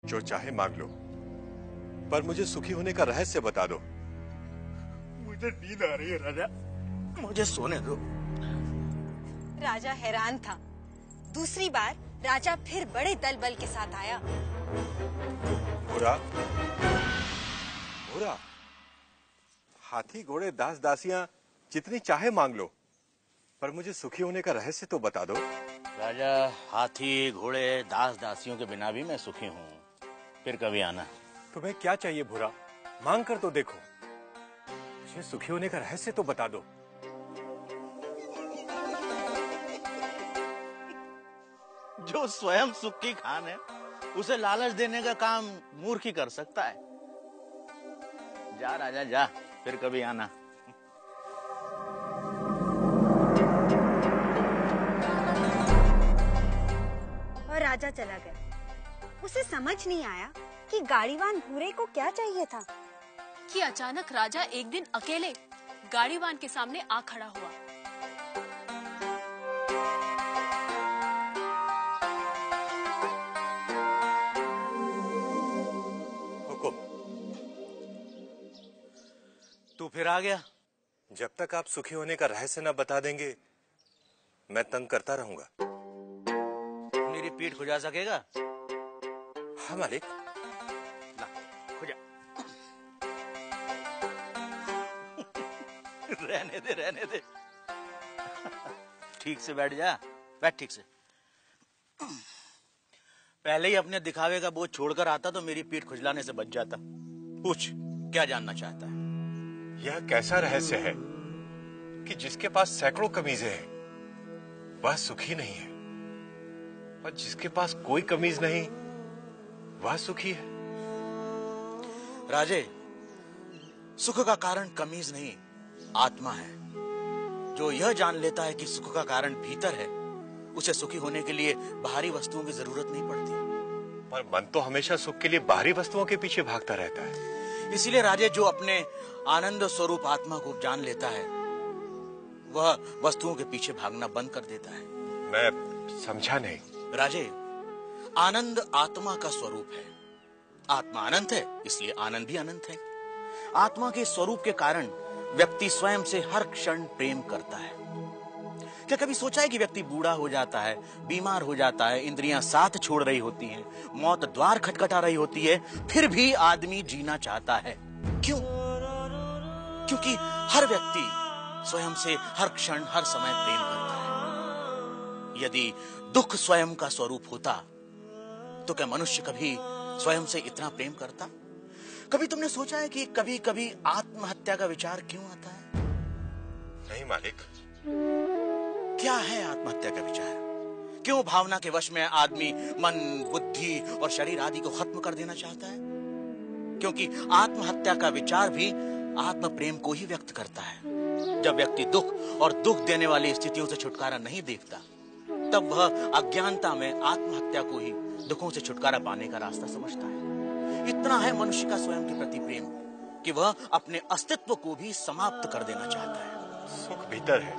जो चाहे मांग लो, पर मुझे सुखी होने का रहस्य बता दो। मुझे नींद आ रही है राजा, मुझे सोने दो। राजा हैरान था। दूसरी बार राजा फिर बड़े दल बल के साथ आया। भूरा, भूरा, हाथी घोड़े दास दासियां जितनी चाहे मांग लो, पर मुझे सुखी होने का रहस्य तो बता दो। राजा, हाथी घोड़े दास दासियों के बिना भी मैं सुखी हूँ, फिर कभी आना। तुम्हें क्या चाहिए भूरा? मांग कर तो देखो। मुझे सुखी होने का रहस्य तो बता दो। जो स्वयं सुख की खान है, उसे लालच देने का काम मूर्ख ही कर सकता है। जा राजा जा, फिर कभी आना। और राजा चला गया। उसे समझ नहीं आया कि गाड़ीवान भूरे को क्या चाहिए था कि अचानक राजा एक दिन अकेले गाड़ीवान के सामने आ खड़ा हुआ। हुकुम। तू फिर आ गया? जब तक आप सुखी होने का रहस्य न बता देंगे, मैं तंग करता रहूंगा। मेरी पीठ खुजा सकेगा? हाँ मालिक। ला, खुजा। रहने दे, रहने दे। ठीक से बैठ जा, बैठ ठीक से। पहले ही अपने दिखावे का बोझ छोड़कर आता तो मेरी पीठ खुजलाने से बच जाता। पूछ, क्या जानना चाहता है? यह कैसा रहस्य है कि जिसके पास सैकड़ों कमीजें हैं, वह सुखी नहीं है, और जिसके पास कोई कमीज नहीं, वह सुखी है? राजे, सुख का कारण कमीज नहीं, आत्मा है। जो यह जान लेता है कि सुख का कारण भीतर है, उसे सुखी होने के लिए बाहरी वस्तुओं की जरूरत नहीं पड़ती। पर मन तो हमेशा सुख के लिए बाहरी वस्तुओं के पीछे भागता रहता है। इसीलिए राजे, जो अपने आनंद स्वरूप आत्मा को जान लेता है, वह वस्तुओं के पीछे भागना बंद कर देता है। मैं समझा नहीं। राजे, आनंद आत्मा का स्वरूप है। आत्मा अनंत है, इसलिए आनंद भी अनंत है। आत्मा के स्वरूप के कारण व्यक्ति स्वयं से हर क्षण प्रेम करता है। क्या कभी सोचा है कि व्यक्ति बूढ़ा हो जाता है, बीमार हो जाता है, इंद्रियां साथ छोड़ रही होती हैं, मौत द्वार खटखटा रही होती है, फिर भी आदमी जीना चाहता है? क्यों? क्योंकि हर व्यक्ति स्वयं से हर क्षण हर समय प्रेम करता है। यदि दुख स्वयं का स्वरूप होता तो क्या मनुष्य कभी स्वयं से इतना प्रेम करता? कभी तुमने सोचा है कि कभी कभी आत्महत्या का विचार क्यों आता है? नहीं मालिक। क्या है आत्महत्या का विचार? क्यों भावना के वश में आदमी मन, बुद्धि और शरीर आदि को खत्म कर देना चाहता है? क्योंकि आत्महत्या का विचार भी आत्म प्रेम को ही व्यक्त करता है। जब व्यक्ति दुख और दुख देने वाली स्थितियों से छुटकारा नहीं देखता, तब वह अज्ञानता में आत्महत्या को ही दुखों से छुटकारा पाने का रास्ता समझता है। इतना है मनुष्य का स्वयं के प्रति प्रेम कि वह अपने अस्तित्व को भी समाप्त कर देना चाहता है। सुख भीतर है,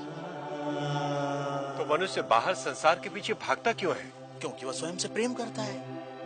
तो मनुष्य बाहर संसार के पीछे भागता क्यों है? क्योंकि वह स्वयं से प्रेम करता है।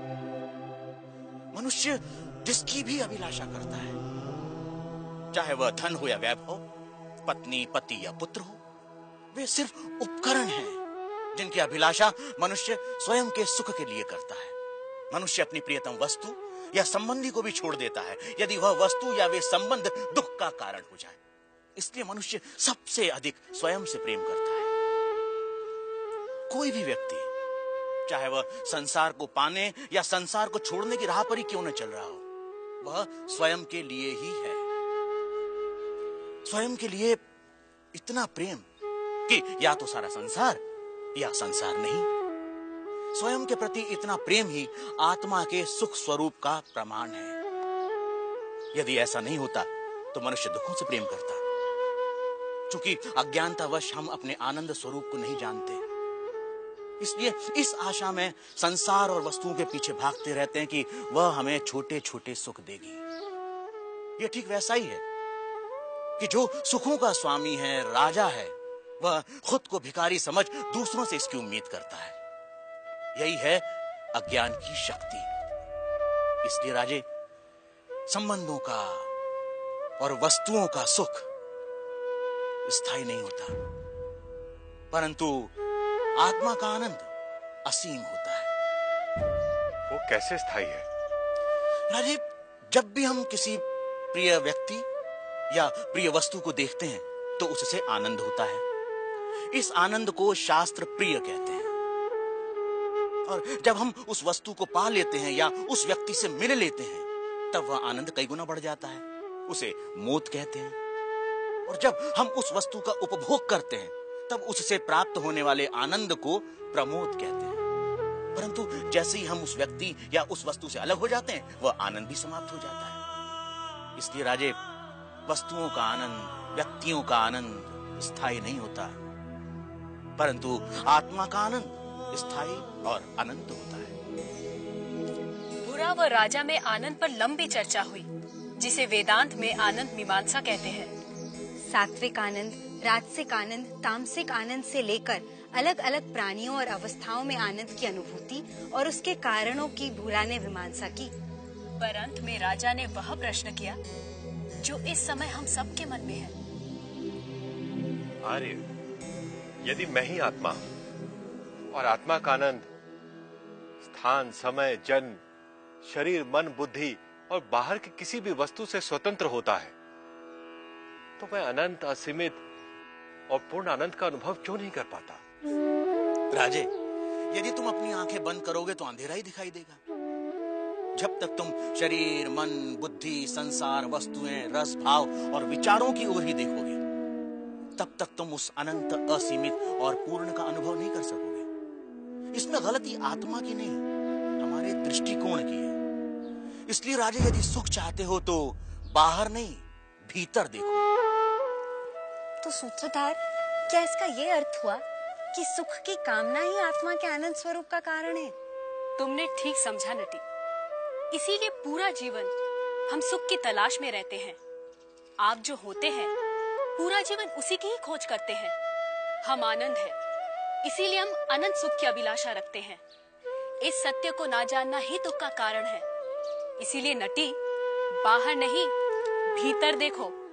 मनुष्य जिसकी भी अभिलाषा करता है, चाहे वह धन हो या वैभव, पत्नी, पति या पुत्र हो, वे सिर्फ उपकरण हैं जिनकी अभिलाषा मनुष्य स्वयं के सुख के लिए करता है। मनुष्य अपनी प्रियतम वस्तु या संबंधी को भी छोड़ देता है यदि वह वस्तु या वे संबंध दुख का कारण हो जाए। इसलिए मनुष्य सबसे अधिक स्वयं से प्रेम करता है। कोई भी व्यक्ति, चाहे वह संसार को पाने या संसार को छोड़ने की राह पर ही क्यों न चल रहा हो, वह स्वयं के लिए ही है। स्वयं के लिए इतना प्रेम कि या तो सारा संसार या संसार नहीं। स्वयं के प्रति इतना प्रेम ही आत्मा के सुख स्वरूप का प्रमाण है। यदि ऐसा नहीं होता तो मनुष्य दुखों से प्रेम करता। चूंकि अज्ञानतावश हम अपने आनंद स्वरूप को नहीं जानते, इसलिए इस आशा में संसार और वस्तुओं के पीछे भागते रहते हैं कि वह हमें छोटे छोटे सुख देगी। यह ठीक वैसा ही है कि जो सुखों का स्वामी है, राजा है, वह खुद को भिखारी समझ दूसरों से इसकी उम्मीद करता है। यही है अज्ञान की शक्ति। इसलिए राजे, संबंधों का और वस्तुओं का सुख स्थायी नहीं होता, परंतु आत्मा का आनंद असीम होता है। वो कैसे स्थायी है? राजे, जब भी हम किसी प्रिय व्यक्ति या प्रिय वस्तु को देखते हैं तो उससे आनंद होता है। इस आनंद को शास्त्र प्रिय कहते हैं। और जब हम उस वस्तु को पा लेते हैं या उस व्यक्ति से मिल लेते हैं तब वह आनंद कई गुना बढ़ जाता है। उसे मोद कहते हैं। और जब हम उस वस्तु का उपभोग करते हैं तब उससे प्राप्त होने वाले आनंद को प्रमोद कहते हैं। परंतु जैसे ही हम उस व्यक्ति या उस वस्तु से अलग हो जाते हैं वह आनंद भी समाप्त हो जाता है। इसलिए राजे, वस्तुओं का आनंद, व्यक्तियों का आनंद स्थायी नहीं होता, परंतु आत्मा का आनंद स्थायी और अनंत होता है। बुरा व राजा में आनंद पर लंबी चर्चा हुई, जिसे वेदांत में आनंद मीमांसा कहते हैं। सात्विक आनंद, राजसिक आनंद, तामसिक आनंद से लेकर अलग अलग प्राणियों और अवस्थाओं में आनंद की अनुभूति और उसके कारणों की भूरा ने मीमांसा की। पर अंत में राजा ने वह प्रश्न किया जो इस समय हम सबके मन में है। आर्य, यदि मैं ही आत्मा और आत्मा का आनंद स्थान, समय, जन्म, शरीर, मन, बुद्धि और बाहर की किसी भी वस्तु से स्वतंत्र होता है तो मैं अनंत, असीमित और पूर्ण आनंद का अनुभव क्यों नहीं कर पाता? राजे, यदि तुम अपनी आंखें बंद करोगे तो अंधेरा ही दिखाई देगा। जब तक तुम शरीर, मन, बुद्धि, संसार, वस्तुएं, रस, भाव और विचारों की ओर ही देखोगे तब तक तुम उस अनंत, असीमित और पूर्ण का अनुभव नहीं कर सकोगे। इसमें गलती आत्मा की नहीं, हमारे दृष्टिकोण की है। इसलिए राजे, यदि सुख चाहते हो तो बाहर नहीं, भीतर देखो। तो सूत्रधार, क्या इसका ये अर्थ हुआ कि सुख की कामना ही आत्मा के आनंद स्वरूप का कारण है? तुमने ठीक समझा नटी। इसीलिए पूरा जीवन हम सुख की तलाश में रहते हैं। आप जो होते हैं पूरा जीवन उसी की ही खोज करते हैं। हम आनंद है, इसीलिए हम अनंत सुख की अभिलाषा रखते हैं। इस सत्य को ना जानना ही दुख का कारण है। इसीलिए नटी, बाहर नहीं भीतर देखो।